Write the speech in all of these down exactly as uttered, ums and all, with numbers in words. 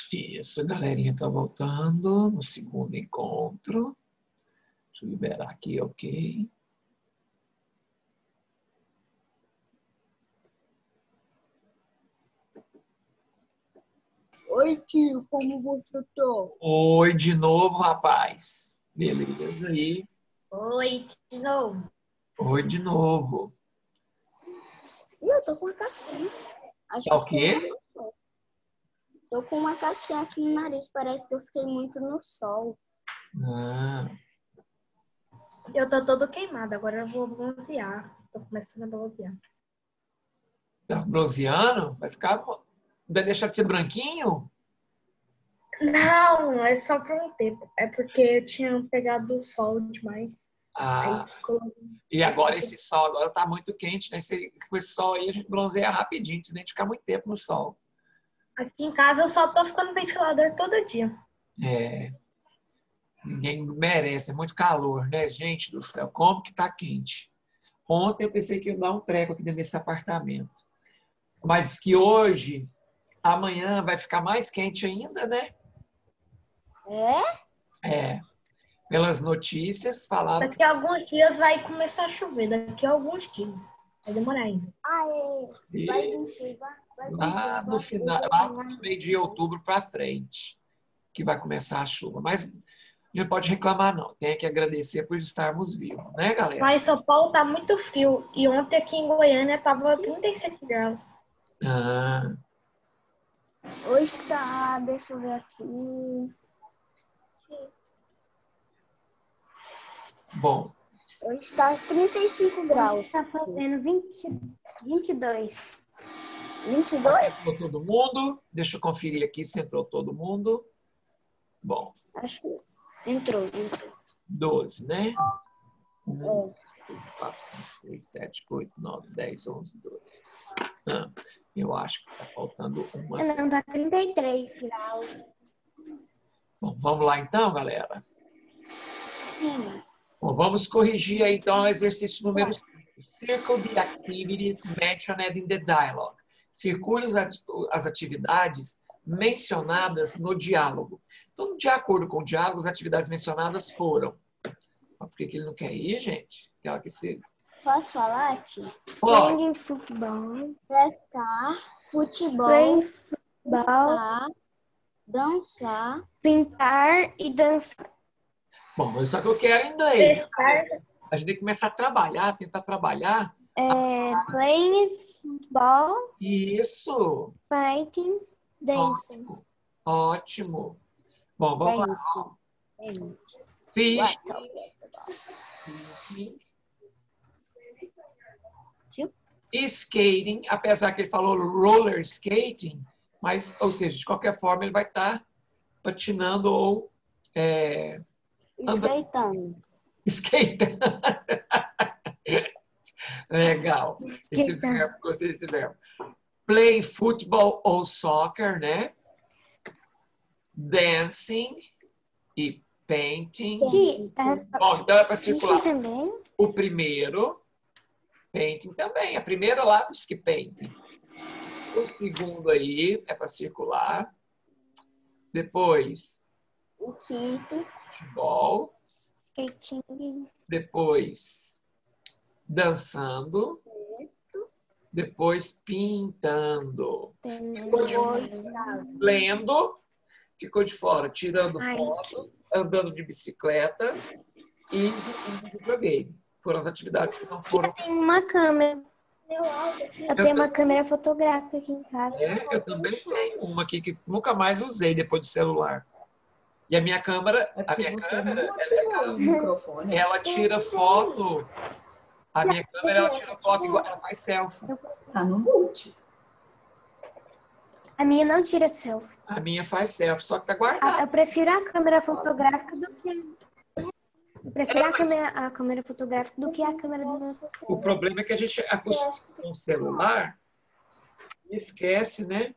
Isso, a galerinha tá voltando no segundo encontro. Deixa eu liberar aqui, ok. Oi, tio, como você tá? Oi, de novo, rapaz. Beleza aí? Oi, de novo. Oi, de novo. Ih, eu tô com uma casquinha. Acho Tá que o fiquei muito quê? no sol. Tô com uma casquinha aqui no nariz. Parece que eu fiquei muito no sol. Ah, Eu tô todo queimado, agora eu vou bronzear. Tô começando a bronzear. tá bronzeando? Vai ficar... Vai deixar de ser branquinho? Não, é só por um tempo. É porque eu tinha pegado o sol demais. Aí Ah, ficou... e agora esse sol agora tá muito quente, né? Esse, com esse sol aí a gente bronzeia rapidinho, sem nem ficar muito tempo no sol. Aqui em casa eu só tô ficando no ventilador todo dia. É, ninguém merece, é muito calor, né? Gente do céu, como que tá quente. Ontem eu pensei que ia dar um treco aqui dentro desse apartamento. Mas que hoje, amanhã vai ficar mais quente ainda, né? É? É, pelas notícias falavam que Daqui a alguns dias vai começar a chover. Daqui a alguns dias. Vai demorar ainda. Aê, vai vir chuva. Vai vir lá no chuva. Eu final, vou lá ganhar. no meio de outubro para frente, que vai começar a chuva. Mas não pode reclamar, não. Tem que agradecer por estarmos vivos, né, galera? Lá em São Paulo tá muito frio. E ontem aqui em Goiânia tava trinta e sete graus. Ah, Hoje tá, deixa eu ver aqui. bom, Hoje tá trinta e cinco graus. Hoje tá fazendo vinte, vinte e dois. vinte e dois? entrou todo mundo. Deixa eu conferir aqui se entrou todo mundo. Bom, Acho que entrou, entrou. doze, né? um, É. quatro, cinco, seis, sete, oito, nove, dez, onze, doze. Ah, eu acho que está faltando uma. Não, tá trinta e três graus. Bom, vamos lá então, galera. Sim. Bom, vamos corrigir aí então o exercício número cinco. Circle the activities mentioned in the dialogue. Circule as atividades mencionadas no diálogo. Então, de acordo com o diálogo, as atividades mencionadas foram. Por que que ele não quer ir, gente? Tem hora que se... Posso falar, tio? Pode. Playing futebol. Pescar, futebol, Playing futebol. cantar, dançar. Pintar e dançar. Bom, mas só que eu quero em inglês. Pescar, A gente tem que começar a trabalhar, tentar trabalhar. É, playing futebol, Isso. fighting, dancing. Ótimo. Ótimo. Bom, vamos lá. Isso. É isso. Fish. Tio? Skating, apesar que ele falou roller skating, mas, ou seja, de qualquer forma ele vai estar patinando ou é, Skateando. skatando. Legal. Esse Skateando. verbo, gostei desse verbo. Play futebol ou soccer, né? Dancing e painting. Tia, a resposta- Bom, então é para Isso circular também? o primeiro. Painting também. A primeira lá diz que painting. O segundo aí é para circular. Depois, O quinto. futebol. Skating. Depois, dançando. Depois, pintando. Ficou de fora, lendo. Ficou de fora, tirando Ai, fotos, andando de bicicleta e jogando videogame. Foram as atividades que não foram. Eu tenho uma câmera. Eu tenho uma câmera fotográfica aqui em casa. É, eu também tenho uma aqui que nunca mais usei depois do celular. E a minha câmera, É a porque minha você câmera, não ela, ativou o microfone. ela tira foto. A minha câmera, ela tira foto igual, ela faz selfie. Tá no mute. A minha não tira selfie. A minha faz selfie, só que tá Ah, guardada. eu prefiro a câmera fotográfica do que... Eu prefiro a câmera, a câmera fotográfica do que a câmera do meu celular. O problema é que a gente acostuma com o celular e esquece, né?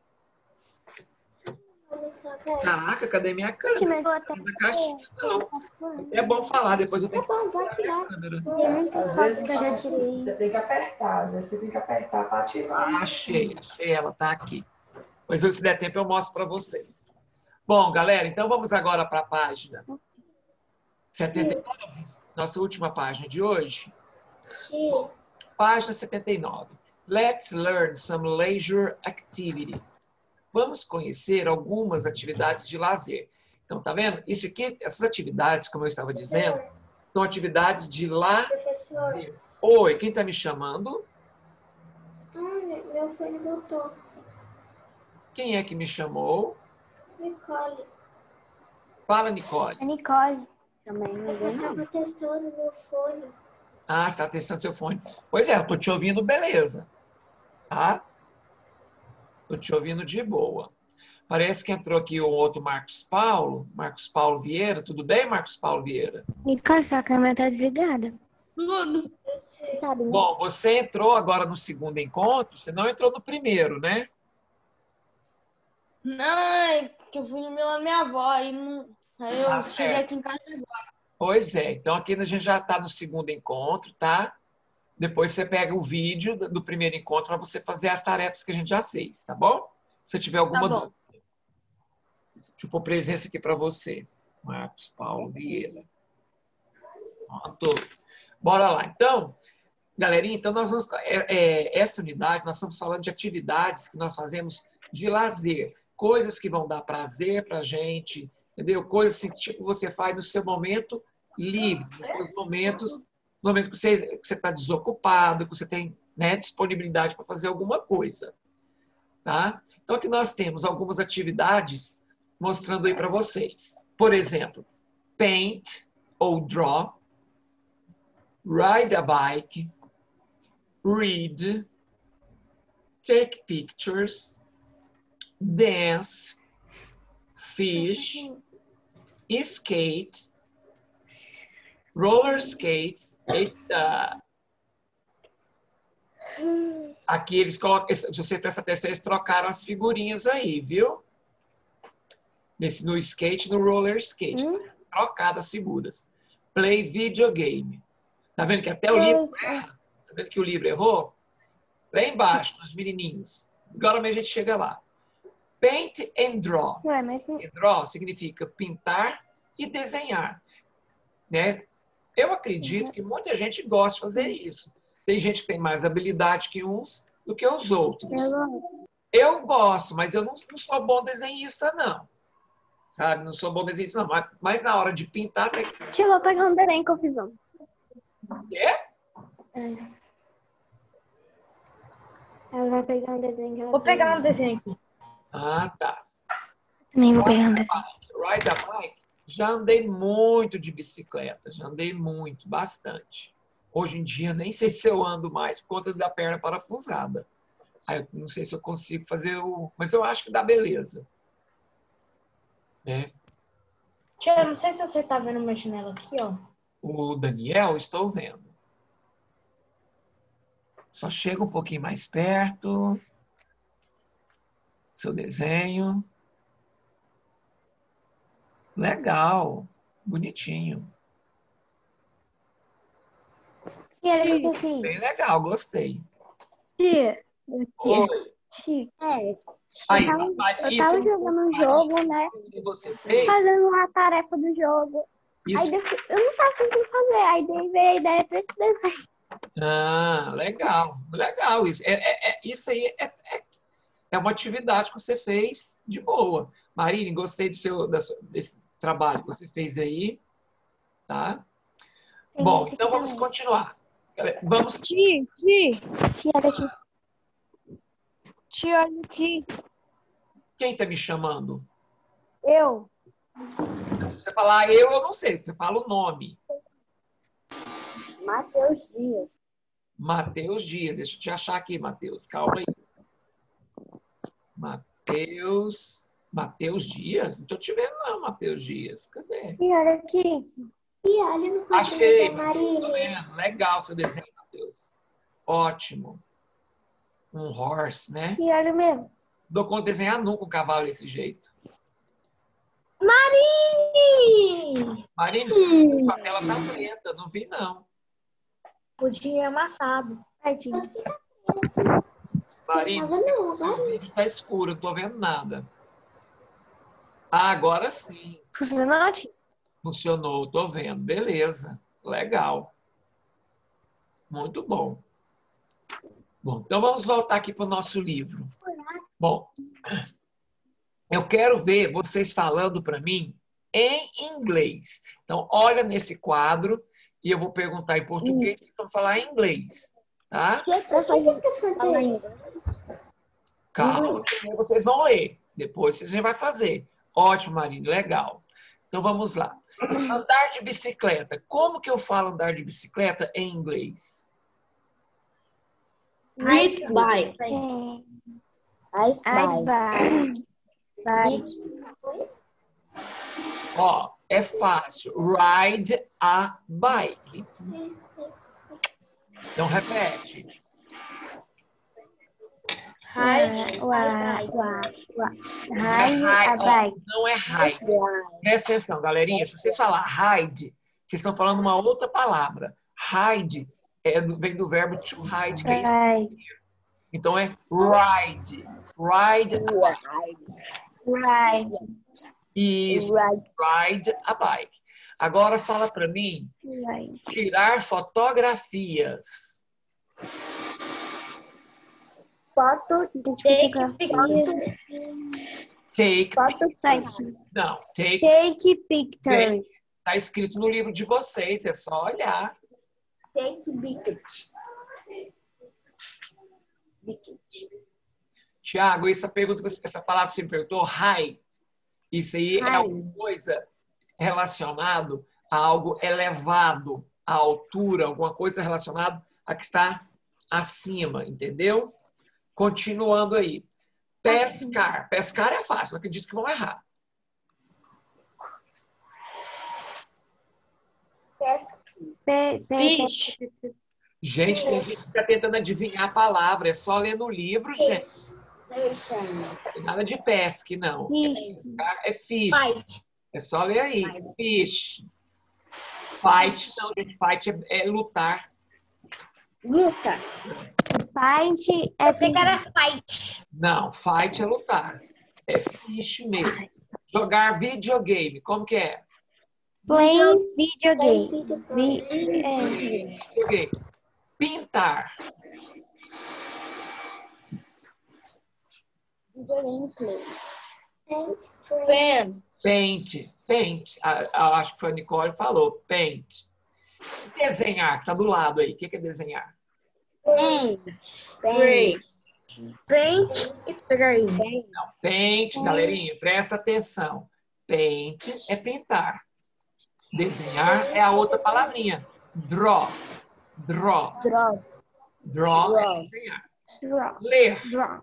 Caraca, cadê minha câmera? Mas eu até... Na caixinha, não. É bom falar, depois eu tenho Tá bom, pode que tirar. a câmera. Tem muitas Às fotos vezes que eu já tirei. você tem que apertar, às vezes você tem que apertar para ativar. Ah, achei, achei ela, tá aqui. Mas se der tempo eu mostro para vocês. Bom, galera, então vamos agora para a página setenta e nove, nossa última página de hoje. Tia, Página setenta e nove. Let's learn some leisure activities. Vamos conhecer algumas atividades de lazer. Então, tá vendo? Isso aqui, essas atividades, como eu estava dizendo, são atividades de professor. lazer. Oi, quem está me chamando? Ai, meu filho voltou. Quem é que me chamou? Nicole. Fala, Nicole. A Nicole. Também não vê, não. Eu estava testando meu fone. Ah, você está testando seu fone. Pois é, eu estou te ouvindo beleza. Tá? Estou te ouvindo de boa. Parece que entrou aqui o outro Marcos Paulo. Marcos Paulo Vieira. Tudo bem, Marcos Paulo Vieira? Nicole, sua câmera tá desligada. Você sabe, né? Bom, você entrou agora no segundo encontro. Você não entrou no primeiro, né? Não, é que eu fui no meu da minha avó, aí, não... aí eu Tá cheguei certo. aqui em casa agora. Pois é. Então aqui a gente já está no segundo encontro, tá? Depois você pega o vídeo do primeiro encontro para você fazer as tarefas que a gente já fez, tá bom? Se tiver alguma Tá bom. dúvida. Deixa eu pôr presença aqui para você. Marcos Paulo Vieira. Pronto. Bora lá. Então, galerinha, então nós vamos, é, é, essa unidade, nós estamos falando de atividades que nós fazemos de lazer. Coisas que vão dar prazer pra gente, entendeu? Coisas assim, que tipo, você faz no seu momento livre, nos momentos, no momento que você está desocupado, que você tem, né, disponibilidade para fazer alguma coisa. Tá? Então aqui nós temos algumas atividades mostrando aí para vocês. Por exemplo, paint ou draw, ride a bike, read, take pictures, dance, fish, skate, roller skates. Eita. Aqui eles colocam, se você presta atenção, eles trocaram as figurinhas aí, viu? Nesse, no skate, no roller skate. Hum? Trocadas as figuras. Play videogame. Tá vendo que até o livro Pois é. erra? Tá vendo que o livro errou? Lá embaixo, nos menininhos. Agora mesmo a gente chega lá. Paint and draw. Ué, mas não- And draw significa pintar e desenhar. Né? Eu acredito que muita gente gosta de fazer isso. Tem gente que tem mais habilidade que uns do que os outros. eu Eu gosto, mas eu não, não sou bom desenhista, não. Sabe? Não sou bom desenhista, não. Mas, mas na hora de pintar, tem que... Tia, eu vou pegar um desenho que eu fiz ontem. É? Ela vai pegar um desenho que ela Vou pegar um fez. desenho aqui. Ah, tá. Também vou pegar um desenho. Ride a bike. Já andei muito de bicicleta. Já andei muito, bastante. Hoje em dia, nem sei se eu ando mais por conta da perna parafusada. Aí eu não sei se eu consigo fazer o... Mas eu acho que dá beleza. Né? Tia, eu não sei se você tá vendo meu chinelo aqui, ó. O Daniel, estou vendo. Só chega um pouquinho mais perto. Seu desenho. Legal. Bonitinho. E olha o que eu fiz. Bem legal, gostei. Tia, Oi. tia. É, Aí, eu tava, aí, eu tava isso jogando um aí jogo, né? que você fez, Fazendo a tarefa do jogo. Aí isso... depois, eu não sabia o que fazer. Aí daí veio a ideia pra esse desenho. Ah, legal. Legal isso. É, é- é- isso aí é, é, é uma atividade que você fez de boa. Marine, gostei do seu, da sua- desse trabalho que você fez aí. Tá? Tem Bom, esse aqui então vamos também. continuar. Vamos... Tia, tia, Tia, olha aqui. tia, olha aqui. Quem está me chamando? Eu. Se você falar eu, eu não sei. Você fala o nome. Matheus Dias. Matheus Dias. Deixa eu te achar aqui, Matheus. Calma aí. Matheus... Matheus Dias? Não estou te vendo não, Matheus Dias. Cadê? E olha aqui. E olha no Achei, quadrinho da Matheus. Tô Marília. vendo. Legal seu desenho, Matheus. Ótimo. Um horse, né? E olha o meu. Dou conta de desenhar nunca um cavalo desse jeito. Marinho! Marina, o papel tá preta. Não vi, não. Pudim amassado. Tadinho. Marina, Tava não, agora. o vídeo tá escuro. Não tô vendo nada. Ah, agora sim. Funcionou, tia? Funcionou, tô vendo. Beleza. Legal. Muito bom. Bom, então vamos voltar aqui para o nosso livro. Bom, eu quero ver vocês falando para mim em inglês. Então, olha nesse quadro e eu vou perguntar em português e vão falar em inglês, tá? Calma, primeiro vocês vão ler. Depois vocês vão fazer. Ótimo, Marina, legal. Então, vamos lá. Andar de bicicleta. Como que eu falo andar de bicicleta em inglês? Ride bike. Ice I bike. buy. Ó, é fácil. Ride a bike. Então, repete. Ride Wa- wa- wa- Não é Ride hi- a ó, bike. não é ride. Presta atenção, galerinha. Se vocês falar hide, vocês estão falando uma outra palavra. Hide é do- vem do verbo to hide, que é Ride. então é ride. Ride a bike. Ride. Isso, ride a bike. Agora fala para mim, Ride. tirar fotografias. Foto, Fotografia. Take, foto, Site. não, take, Take pictures. tá escrito no livro de vocês, é só olhar. take bucket. Bucket. Tiago, essa pergunta, que você- essa palavra que você me perguntou, high, isso aí é High. alguma coisa relacionado a algo elevado, a altura, alguma coisa relacionada a que está acima, entendeu? Continuando aí. Pescar. Pescar é fácil, não acredito que vão errar. Pesca. Pe- pe- Fish. Gente, tem gente que está tentando adivinhar a palavra, é só ler no livro, gente. Fishing. Não tem nada de pesca, não. Fish. Pescar é fish. Fight. É só ler aí. Fish. Fight, não, gente. Fight é, é lutar. Luta. Fight é Eu sei que era fight. Não, fight é lutar. É fish mesmo. Jogar videogame. Como que é? playing videogame. Vi- é, Videogame. Pintar. Videogame play. Pen. Paint. Paint. Ah, ah, acho que foi a Nicole que falou. Paint. Desenhar, que tá do lado aí. O que que é desenhar? Paint. Paint. Paint e trem. Não, paint, galerinha, presta atenção. Paint é pintar. Desenhar é a outra palavrinha. Draw. Draw. Draw. Draw é Draw. desenhar. draw. Ler. Draw.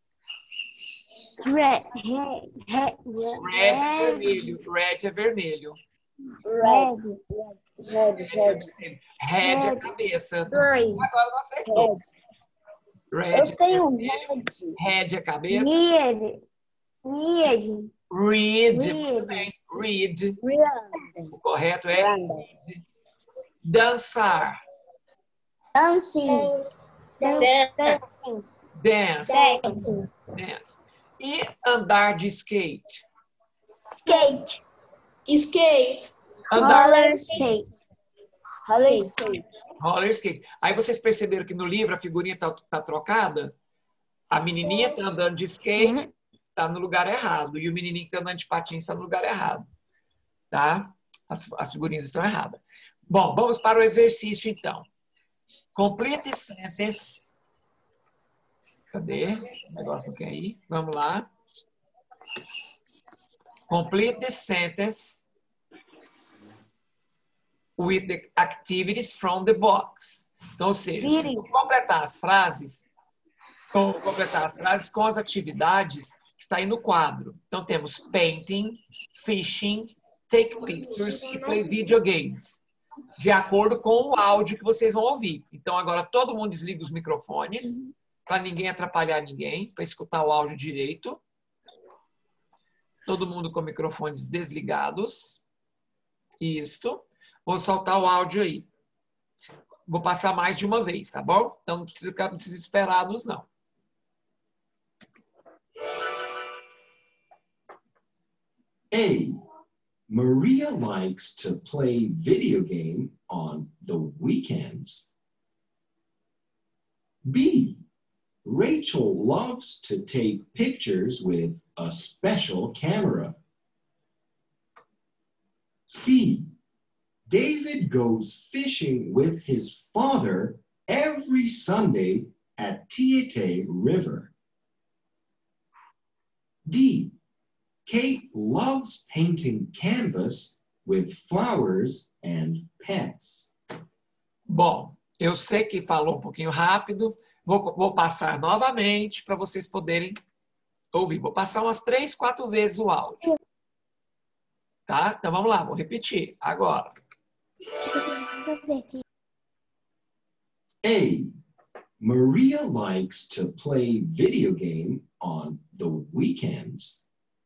Red. Red. Red. Red é vermelho. Red é vermelho. Red. Red. Red. Red é cabeça. Green. Agora não acertou. Red Eu tenho é vermelho. red. Red é cabeça. Red. Red. Read. Read. Muito bem. Read. Red. O correto é dançar. Dancing. Dance. Dance. Dancing. Dance. E andar de skate. Skate. Skate. Andar Roller skate. Roller skate. roller skate. Aí vocês perceberam que no livro a figurinha tá, tá trocada? A menininha tá andando de skate, tá no lugar errado. E o menininho que tá andando de patins tá no lugar errado. Tá? As, as figurinhas estão erradas. Bom, vamos para o exercício então. Complete sentence. Cadê? O negócio não quer ir. Vamos lá. Complete the sentence with the activities from the box. Então, ou seja, se eu completar as frases, com, completar as frases com as atividades que está aí no quadro. Então, temos painting, fishing, take pictures e play video games. De acordo com o áudio que vocês vão ouvir. Então, agora todo mundo desliga os microfones, para ninguém atrapalhar ninguém, para escutar o áudio direito. Todo mundo com microfones desligados. Isso. Vou soltar o áudio aí. Vou passar mais de uma vez, tá bom? Então não precisa ficar desesperados, não. A. Maria likes to play video game on the weekends. B. Rachel loves to take pictures with a special camera. C. David goes fishing with his father every Sunday at Tietê River. D. Kate loves painting canvas with flowers and pets. Bom, eu sei que falou um pouquinho rápido. Vou, vou passar novamente para vocês poderem ouvir. Vou passar umas três, quatro vezes o áudio. Tá? Então vamos lá, vou repetir agora. A. Maria likes to play video game on the weekends.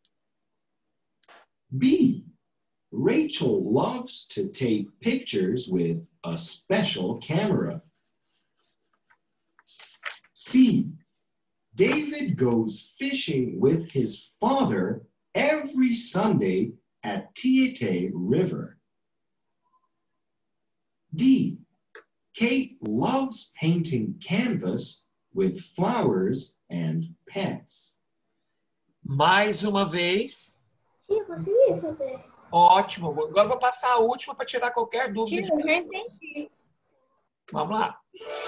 B. Rachel loves to take pictures with a special camera. C. David goes fishing with his father every Sunday at Tietê River. D. Kate loves painting canvas with flowers and pets. Mais uma vez. Tia, consegui fazer. Ótimo. Agora eu vou passar a última para tirar qualquer dúvida. Tia, eu já entendi. Vamos lá.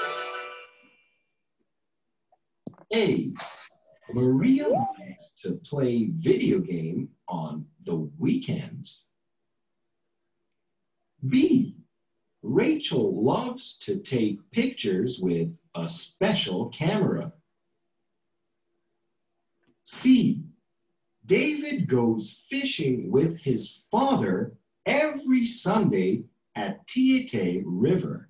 A. Maria likes to play video game on the weekends. B. Rachel loves to take pictures with a special camera. C. David goes fishing with his father every Sunday at Tietê River.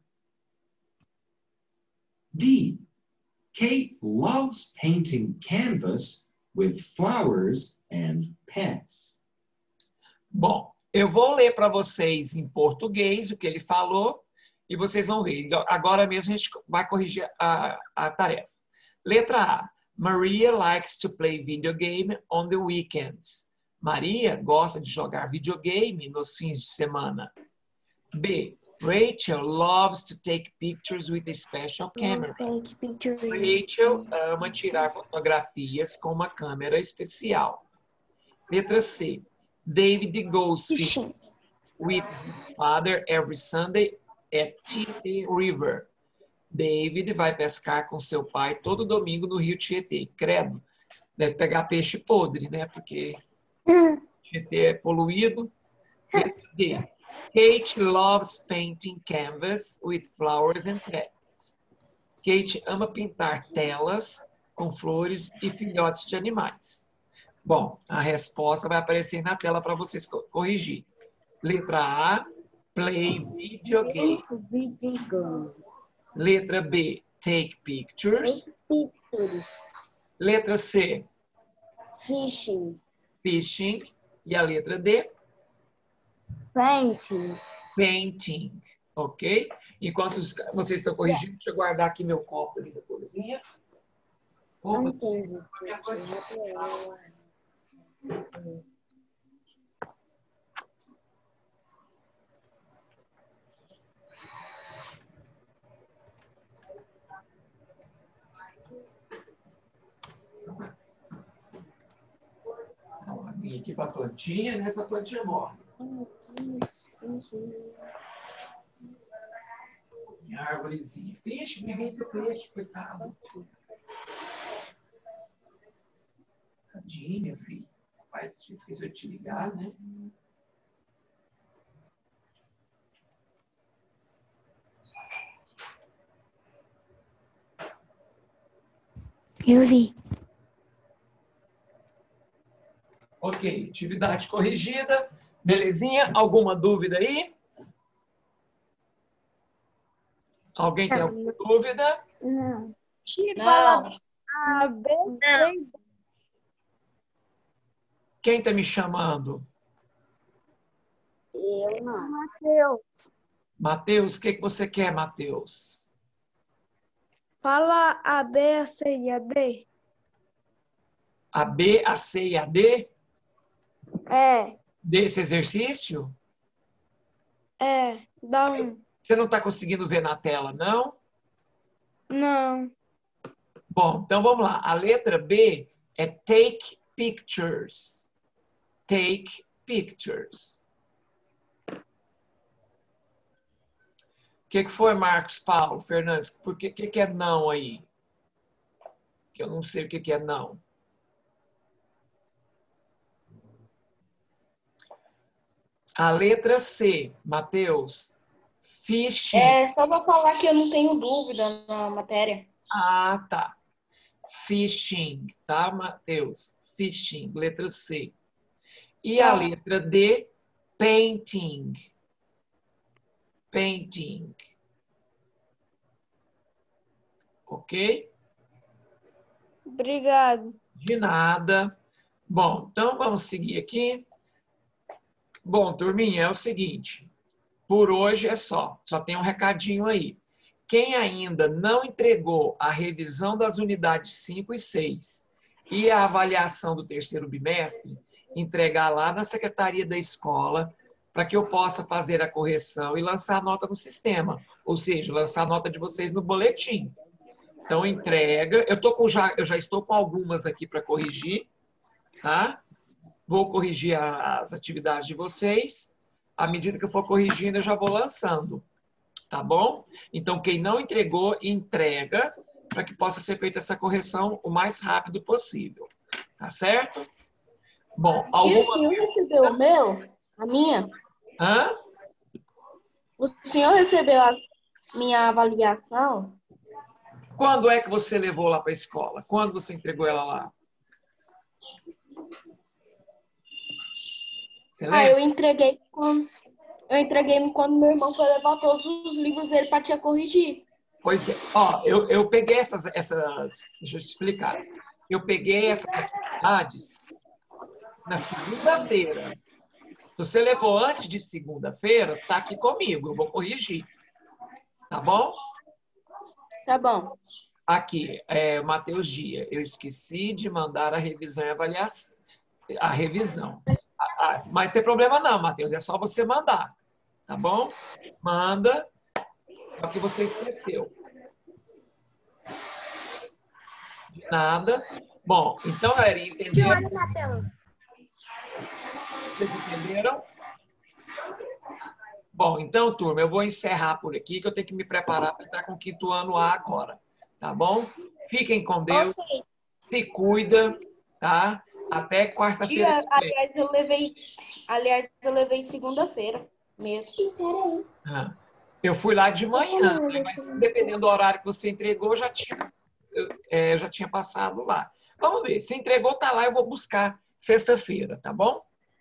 D. Kate loves painting canvas with flowers and pets. Bom, eu vou ler para vocês em português o que ele falou e vocês vão ver. Agora mesmo a gente vai corrigir a, a tarefa. Letra A. Maria likes to play video game on the weekends. Maria gosta de jogar videogame nos fins de semana. B. Rachel loves to take pictures with a special camera. Take pictures. Rachel ama tirar fotografias com uma câmera especial. Letra C. David goes fishing with his father every Sunday at Tietê River. David vai pescar com seu pai todo domingo no rio Tietê. Credo, deve pegar peixe podre, né? Porque Tietê é poluído. Letra D. Kate loves painting canvas with flowers and pets. Kate ama pintar telas com flores e filhotes de animais. Bom, a resposta vai aparecer na tela para vocês corrigir. Letra A, play video game. Letra B, take pictures. Pictures. Letra C, Fishing. fishing. E a letra D, Painting. painting. Ok? Enquanto vocês estão corrigindo, deixa eu guardar aqui meu copo ali da cozinha. Opa, Entendi. vim aqui para a plantinha, nessa plantinha morre. Minha árvorezinha. Peixe, briguei pro peixe, coitado. Tadinho, meu filho. O pai esqueceu de te ligar, né? Eu vi. Ok, atividade corrigida. Belezinha? Alguma dúvida aí? Alguém tem alguma dúvida? Não. Não. A, B, C. Quem está me chamando? Eu não. Mateus. Matheus, o que, que você quer, Matheus? Fala a B, a C e a D. A B, a C e a D? É, Desse exercício? é, dá um. Você não está conseguindo ver na tela, não? Não. Bom, então vamos lá. A letra B é take pictures. Take pictures. O que, que foi, Marcos Paulo Fernandes? Por que, que, que é não aí? Que eu não sei o que, que é não. A letra C, Matheus. Fishing. É só pra falar que eu não tenho dúvida na matéria. Ah, tá. Fishing, tá, Matheus? Fishing, letra C. E a Tá. letra D, painting. Painting. Ok? Obrigado. De nada. Bom, então vamos seguir aqui. Bom, turminha, é o seguinte. Por hoje é só. Só tem um recadinho aí. Quem ainda não entregou a revisão das unidades cinco e seis e a avaliação do terceiro bimestre, entregar lá na secretaria da escola para que eu possa fazer a correção e lançar a nota no sistema. Ou seja, lançar a nota de vocês no boletim. Então, entrega. Eu, tô com já, eu já estou com algumas aqui para corrigir, tá? Vou corrigir as atividades de vocês. À medida que eu for corrigindo, eu já vou lançando. Tá bom? Então, quem não entregou, entrega para que possa ser feita essa correção o mais rápido possível. Tá certo? Bom, Tia, o alguma... senhor recebeu o meu? A minha? Hã? O senhor recebeu a minha avaliação? Quando é que você levou lá para a escola? Quando você entregou ela lá? Você Ah, lembra? eu entreguei quando, eu entreguei quando meu irmão foi levar todos os livros dele para tia corrigir. Pois é. Ó, eu, eu peguei essas, essas... Deixa eu te explicar. Eu peguei essas atividades na segunda-feira. Se você levou antes de segunda-feira, tá aqui comigo. Eu vou corrigir. Tá bom? Tá bom. Aqui, é, Matheus Dia. Eu esqueci de mandar a revisão e avaliação. A revisão. Ah, ah, mas não tem problema não, Matheus. É só você mandar. Tá bom? Manda. É o que você esqueceu. De nada. Bom, então, galerinha, entenderam? Olha na tela. Vocês entenderam? Bom, então, turma, eu vou encerrar por aqui, que eu tenho que me preparar para entrar com o quinto ano A agora. Tá bom? Fiquem com Deus. Ok. Se cuida, tá? Até quarta-feira. Tia, aliás, eu levei, aliás, eu levei segunda-feira mesmo. Peraí. Ah, eu fui lá de manhã, né? Mas dependendo do horário que você entregou, já tinha, eu, é, eu já tinha passado lá. Vamos ver. Se entregou, tá lá, eu vou buscar sexta-feira, tá bom?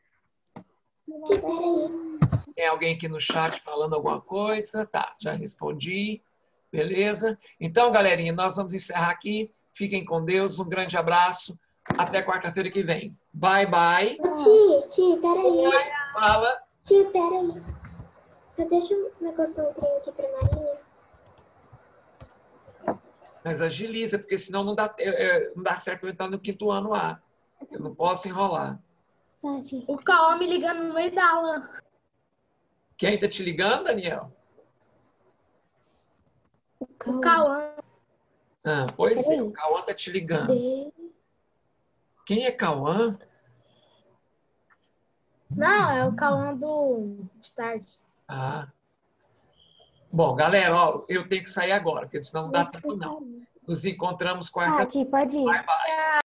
Peraí. Tem alguém aqui no chat falando alguma coisa? Tá, já respondi. Beleza? Então, galerinha, nós vamos encerrar aqui. Fiquem com Deus. Um grande abraço. Até quarta-feira que vem. Bye, bye. Tia, tia, peraí. Fala. Tia, peraí. Só deixa um negócio um trem aqui pra Marinha. Mas agiliza, porque senão não dá, é, não dá certo eu entrar no quinto ano A. Eu não posso enrolar. Tá, tia. O Cauã me ligando no meio da aula. Quem tá te ligando, Daniel? O Cauã. Ah, pois é, Peraí. o Cauã tá te ligando. D. Quem é Cauã? Não, é o Cauã do de tarde. Ah. Bom, galera, ó, eu tenho que sair agora, porque senão não dá tempo não. Nos encontramos Ah, quarta-feira. tia, pode ir. Bye, bye.